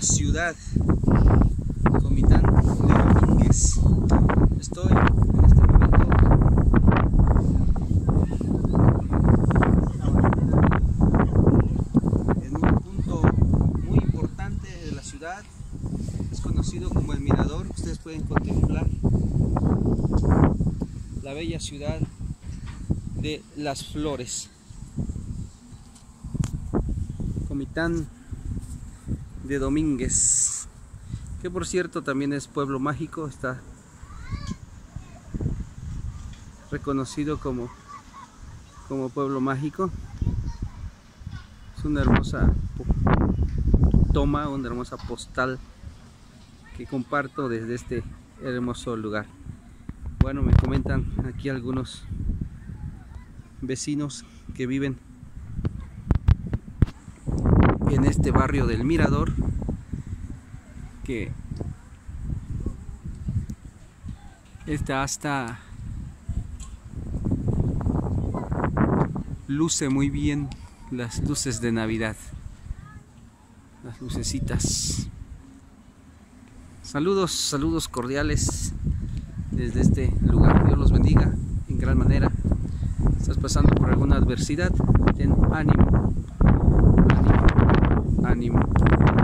ciudad, Comitán de Domínguez. Estoy en este momento en un punto muy importante de la ciudad. Es conocido como el Mirador. Ustedes pueden contemplar la bella ciudad de Las Flores. Comitán de Domínguez, que por cierto también es pueblo mágico, está reconocido como pueblo mágico. Es una hermosa toma, una hermosa postal que comparto desde este hermoso lugar. Bueno, me comentan aquí algunos vecinos que viven en este barrio del Mirador, que hasta luce muy bien las luces de Navidad, las lucecitas. Saludos cordiales desde este lugar. Dios los bendiga en gran manera. Estás pasando por alguna adversidad, ten ánimo, ánimo, ánimo.